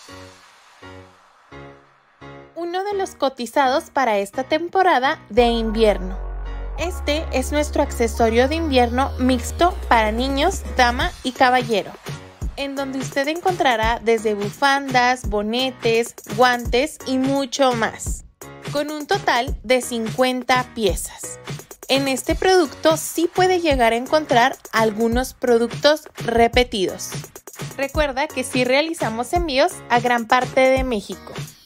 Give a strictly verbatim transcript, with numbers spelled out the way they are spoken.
Uno de los cotizados para esta temporada de invierno. Este es nuestro accesorio de invierno mixto para niños, dama y caballero, en donde usted encontrará desde bufandas, bonetes, guantes y mucho más, con un total de cincuenta piezas. En este producto sí puede llegar a encontrar algunos productos repetidos. Recuerda que sí realizamos envíos a gran parte de México.